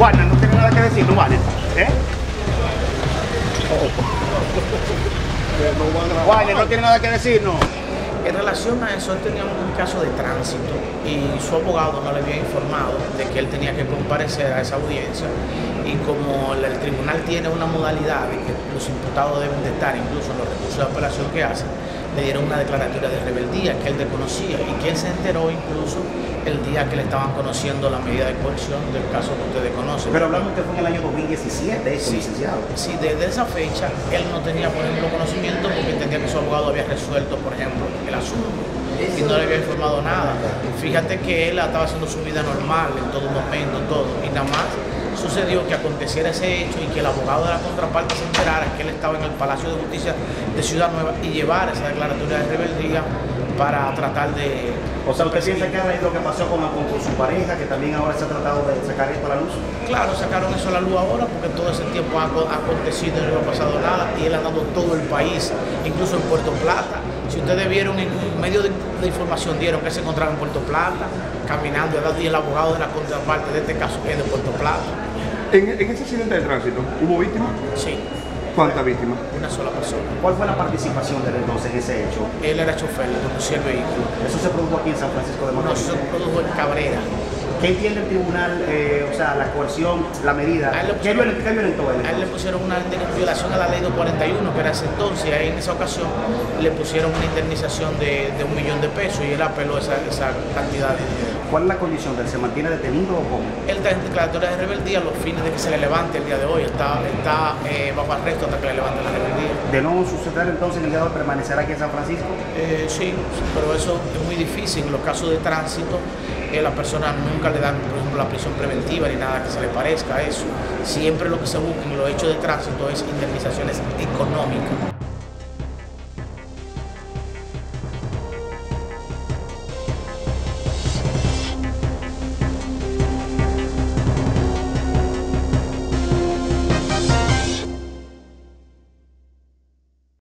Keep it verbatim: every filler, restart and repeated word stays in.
Warner no tiene nada que decir, no Warner. ¿Eh? Warner no tiene nada que decir, no. En relación a eso, él tenía un caso de tránsito y su abogado no le había informado de que él tenía que comparecer a esa audiencia, y como el, el tribunal tiene una modalidad de que los imputados deben de estar incluso en los recursos de apelación que hacen, le dieron una declaratoria de rebeldía que él desconocía y que él se enteró incluso el día que le estaban conociendo la medida de coerción del caso que ustedes conocen. Pero hablamos que fue en el año dos mil diecisiete, eso, sí, licenciado. Sí, desde esa fecha él no tenía, por ejemplo, conocimiento porque entendía que su abogado había resuelto, por ejemplo, el asunto y no le había informado nada. Fíjate que él estaba haciendo su vida normal en todo momento, todo, y nada más sucedió que aconteciera ese hecho y que el abogado de la contraparte se enterara que él estaba en el Palacio de Justicia de Ciudad Nueva y llevara esa declaratoria de rebeldía para tratar de... O sea, ¿usted piensa que a raíz de lo que pasó con, con, con su pareja, que también ahora se ha tratado de sacar esto a la luz? Claro, sacaron eso a la luz ahora porque todo ese tiempo ha, ha acontecido y no ha pasado nada, y él ha dado todo el país, incluso en Puerto Plata. Si ustedes vieron en medio de, de información, dieron que se encontraba en Puerto Plata, caminando, y el abogado de la contraparte de este caso es de Puerto Plata. En, en ese accidente de tránsito, ¿hubo víctimas? Sí. ¿Cuántas víctimas? Una sola persona. ¿Cuál fue la participación de él entonces en ese hecho? Él era chofer, le conducía el vehículo. ¿Eso se produjo aquí en San Francisco de No, Macorís? eso se produjo en Cabrera. ¿Qué entiende el tribunal, eh, o sea, la coerción, la medida? ¿Qué violentó él? A él le pusieron una violación a la ley dos cuarenta y uno, que era ese entonces, y ahí en esa ocasión le pusieron una indemnización de, de un millón de pesos y él apeló esa, esa cantidad de dinero. ¿Cuál es la condición de él? ¿Se mantiene detenido o cómo? Él está en declaratoria de rebeldía a los fines de que se le levante el día de hoy, está, está eh, bajo arresto hasta que le levante la rebeldía. ¿De no suceder entonces el día de hoy permanecerá aquí en San Francisco? Eh, sí, pero eso es muy difícil. En los casos de tránsito, eh, las personas nunca le dan, por ejemplo, la prisión preventiva ni nada que se le parezca a eso. Siempre lo que se busca en los hechos de tránsito es indemnizaciones económicas.